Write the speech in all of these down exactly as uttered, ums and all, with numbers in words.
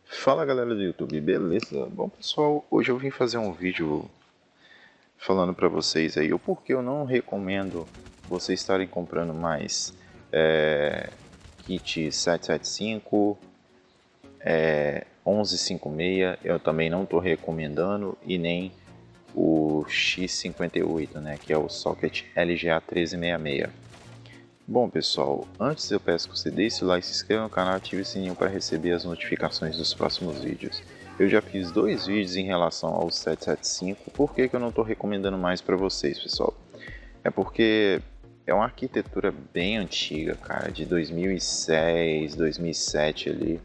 Fala galera do YouTube, beleza? Bom pessoal, hoje eu vim fazer um vídeo falando pra vocês aí o porquê eu não recomendo vocês estarem comprando mais é, kit setecentos e setenta e cinco, é, onze cinquenta e seis, eu também não estou recomendando, e nem o X cinquenta e oito, né, que é o socket L G A treze sessenta e seis. Bom pessoal, antes eu peço que você deixe o like, se inscreva no canal e ative o sininho para receber as notificações dos próximos vídeos. Eu já fiz dois vídeos em relação ao setecentos e setenta e cinco, por que, que eu não estou recomendando mais para vocês, pessoal? É porque é uma arquitetura bem antiga, cara, de dois mil e seis, dois mil e sete ali.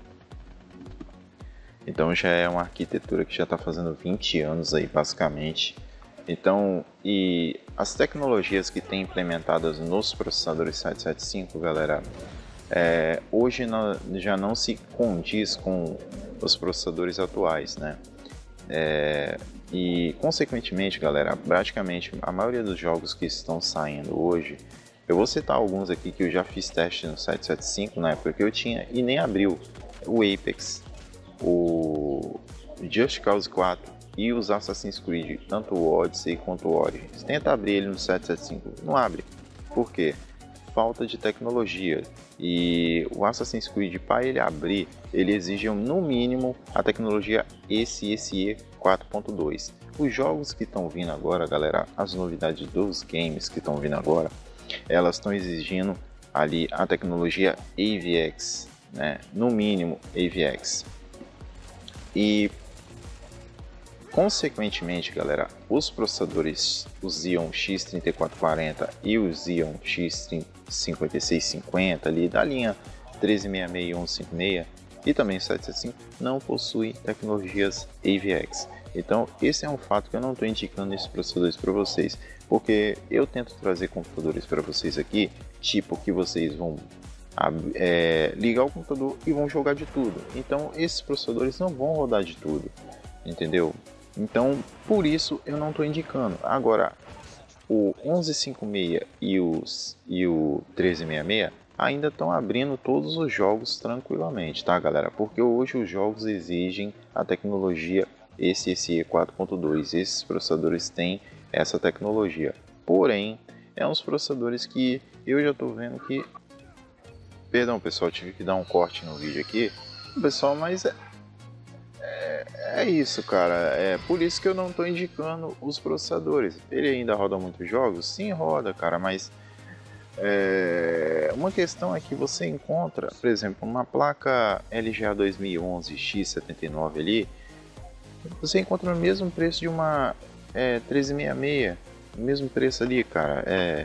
Então já é uma arquitetura que já está fazendo vinte anos aí basicamente. Então, e as tecnologias que tem implementadas nos processadores setecentos e setenta e cinco, galera, é, hoje não, já não se condiz com os processadores atuais, né? É, e consequentemente, galera, praticamente a maioria dos jogos que estão saindo hoje, eu vou citar alguns aqui que eu já fiz teste no setecentos e setenta e cinco na época que eu tinha e nem abriu: o Apex, o Just Cause quatro e os Assassin's Creed, tanto o Odyssey quanto o Origins. Tenta abrir ele no setecentos e setenta e cinco, não abre. Por quê? Falta de tecnologia. E o Assassin's Creed, para ele abrir, ele exige no mínimo a tecnologia E C S E quatro ponto dois. Os jogos que estão vindo agora, galera, as novidades dos games que estão vindo agora, elas estão exigindo ali a tecnologia A V X, né? No mínimo A V X. E consequentemente, galera, os processadores, os Xeon X trinta e quatro quarenta e o Xeon X cinquenta e seis cinquenta ali da linha treze sessenta e seis e onze cinquenta e seis e também setecentos e setenta e cinco não possuem tecnologias A V X. Então esse é um fato que eu não estou indicando esses processadores para vocês, porque eu tento trazer computadores para vocês aqui, tipo que vocês vão é, ligar o computador e vão jogar de tudo. Então esses processadores não vão rodar de tudo, entendeu? Então, por isso eu não estou indicando. Agora, o onze cinquenta e seis e, os, e o treze sessenta e seis ainda estão abrindo todos os jogos tranquilamente, tá, galera? Porque hoje os jogos exigem a tecnologia E C S E quatro ponto dois. Esses processadores têm essa tecnologia. Porém, é uns processadores que eu já estou vendo que... Perdão, pessoal, tive que dar um corte no vídeo aqui. Pessoal, mas é... É isso, cara. É por isso que eu não estou indicando os processadores. Ele ainda roda muitos jogos? Sim, roda, cara, mas é... uma questão é que você encontra, por exemplo, uma placa L G A dois mil e onze X setenta e nove ali, você encontra o mesmo preço de uma é, treze sessenta e seis, o mesmo preço ali, cara, é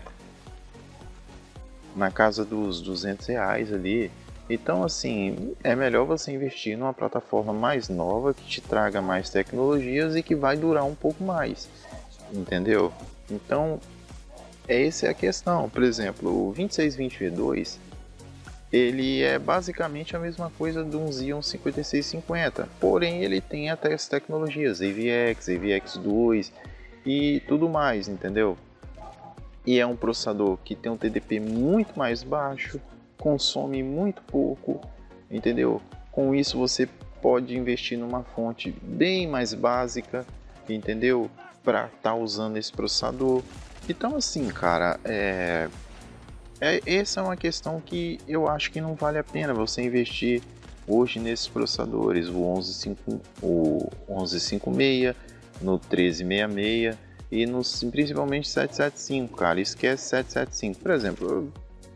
na casa dos duzentos reais ali. Então, assim, é melhor você investir numa plataforma mais nova, que te traga mais tecnologias e que vai durar um pouco mais, entendeu? Então, essa é a questão. Por exemplo, o vinte e seis vinte V dois, ele é basicamente a mesma coisa de um Xeon cinquenta e seis cinquenta, porém ele tem até as tecnologias A V X, A V X dois e tudo mais, entendeu? E é um processador que tem um T D P muito mais baixo, consome muito pouco, entendeu? Com isso você pode investir numa fonte bem mais básica, entendeu? Para estar tá usando esse processador. Então assim, cara, é... é essa é uma questão que eu acho que não vale a pena você investir hoje nesses processadores, o onze cinquenta e seis, no treze sessenta e seis e no, principalmente setecentos e setenta e cinco, cara. Esquece setecentos e setenta e cinco, por exemplo. Eu...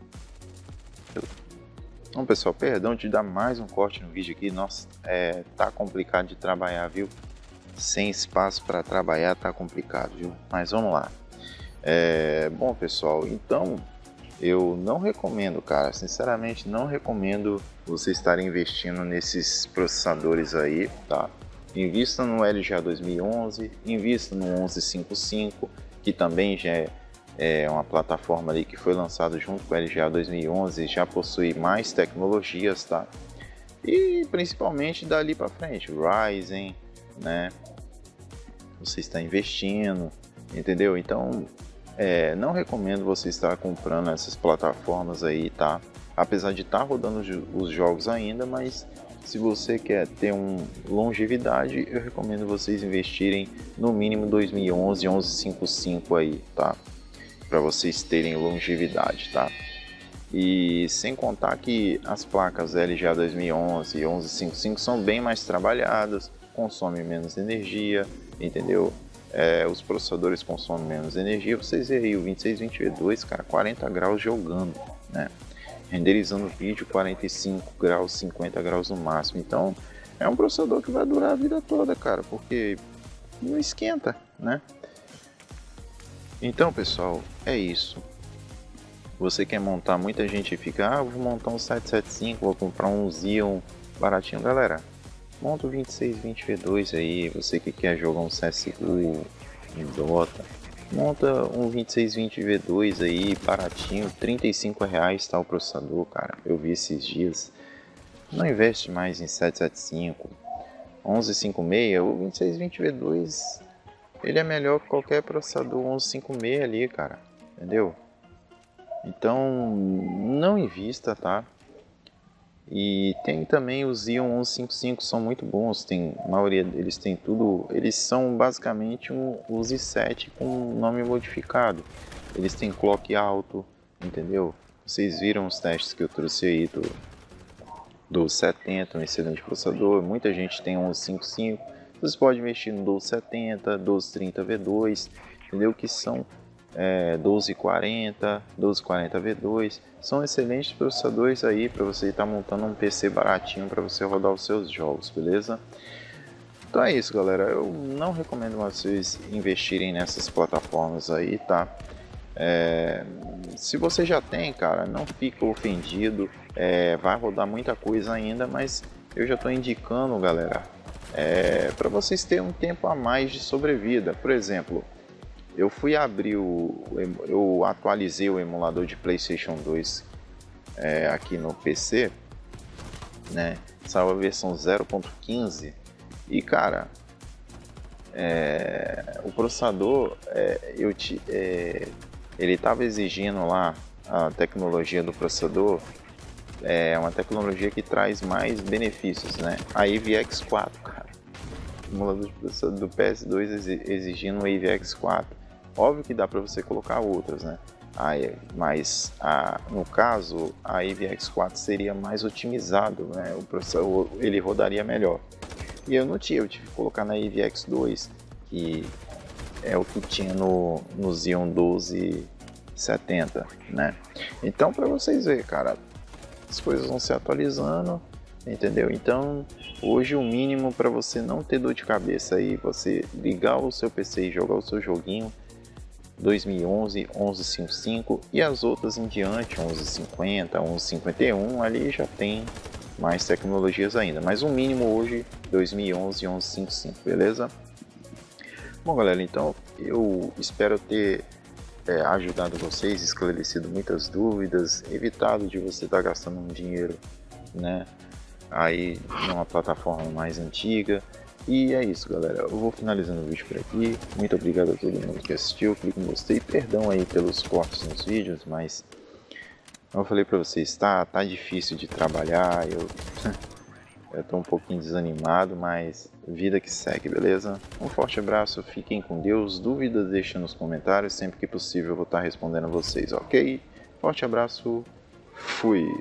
Então, pessoal, perdão de dar mais um corte no vídeo aqui. Nossa, é, tá complicado de trabalhar, viu? Sem espaço para trabalhar tá complicado, viu? Mas vamos lá. É, bom, pessoal, então eu não recomendo, cara. Sinceramente, não recomendo você estar investindo nesses processadores aí, tá? Invista no L G A dois mil e onze, invista no onze cinquenta e cinco, que também já é É uma plataforma ali que foi lançada junto com o L G A dois mil e onze, já possui mais tecnologias, tá? E principalmente dali para frente, Ryzen, né? Você está investindo, entendeu? Então, é, não recomendo você estar comprando essas plataformas aí, tá? Apesar de estar rodando os jogos ainda, mas se você quer ter uma longevidade, eu recomendo vocês investirem no mínimo dois mil e onze, onze cinquenta e cinco aí, tá? Para vocês terem longevidade, tá? E sem contar que as placas L G A dois mil e onze e onze cinquenta e cinco são bem mais trabalhadas, consomem menos energia, entendeu? É, os processadores consomem menos energia. Vocês veem aí o vinte e seis vinte V dois, cara, quarenta graus jogando, né? Renderizando vídeo quarenta e cinco graus, cinquenta graus no máximo. Então é um processador que vai durar a vida toda, cara, porque não esquenta, né? Então, pessoal, é isso. Você quer montar, muita gente fica, ah, vou montar um sete sete cinco, vou comprar um Xeon baratinho. Galera, monta o vinte e seis vinte V dois aí, você que quer jogar um C S G O, um Dota, monta um vinte e seis vinte V dois aí, baratinho, trinta e cinco reais tá o processador, cara, eu vi esses dias. Não investe mais em sete sete cinco, onze cinquenta e seis, o vinte e seis vinte V dois, ele é melhor que qualquer processador onze cinquenta e seis ali, cara, entendeu? Então, não invista, tá? E tem também os Xeon onze cinquenta e cinco, são muito bons, tem, a maioria deles tem tudo, eles são basicamente um, os i sete com nome modificado. Eles têm clock alto, entendeu? Vocês viram os testes que eu trouxe aí do, do setenta, um excelente processador, muita gente tem onze cinquenta e cinco, vocês podem investir no doze setenta, doze trinta V dois, entendeu? Que são É, doze quarenta, doze quarenta V dois, são excelentes processadores aí para você estar tá montando um P C baratinho para você rodar os seus jogos, beleza? Então é isso, galera, eu não recomendo vocês investirem nessas plataformas aí, tá? É, se você já tem, cara, não fica ofendido, é, vai rodar muita coisa ainda, mas eu já estou indicando, galera, é, para vocês terem um tempo a mais de sobrevida. Por exemplo, eu fui abrir o... eu atualizei o emulador de PlayStation dois é, aqui no P C, né? Saiu a versão zero ponto quinze e, cara, é, o processador, é, eu te, é, ele estava exigindo lá a tecnologia do processador, é uma tecnologia que traz mais benefícios, né? A I V X quatro, cara. O emulador de processador do P S dois exigindo o I V X quatro. Óbvio que dá para você colocar outras, né? Aí, mas a, no caso a I V X quatro seria mais otimizado, né? O processador ele rodaria melhor. E eu não tinha, eu tive que colocar na I V X dois, que é o que tinha no, no Xeon doze setenta, né? Então, para vocês verem, cara, as coisas vão se atualizando, entendeu? Então, hoje o mínimo para você não ter dor de cabeça aí, você ligar o seu P C e jogar o seu joguinho, dois mil e onze, onze cinquenta e cinco e as outras em diante, onze cinquenta, onze cinquenta e um, ali já tem mais tecnologias ainda, mas o mínimo hoje, dois mil e onze, onze cinquenta e cinco, beleza? Bom, galera, então eu espero ter é, ajudado vocês, esclarecido muitas dúvidas, evitado de você estar gastando um dinheiro, né, aí numa plataforma mais antiga. E é isso, galera, eu vou finalizando o vídeo por aqui. Muito obrigado a todo mundo que assistiu, clique em gostei, perdão aí pelos cortes nos vídeos, mas como eu falei pra vocês, tá, tá difícil de trabalhar, eu, eu tô um pouquinho desanimado, mas vida que segue, beleza? Um forte abraço, fiquem com Deus, dúvidas deixa nos comentários, sempre que possível eu vou estar respondendo a vocês, ok? Forte abraço, fui!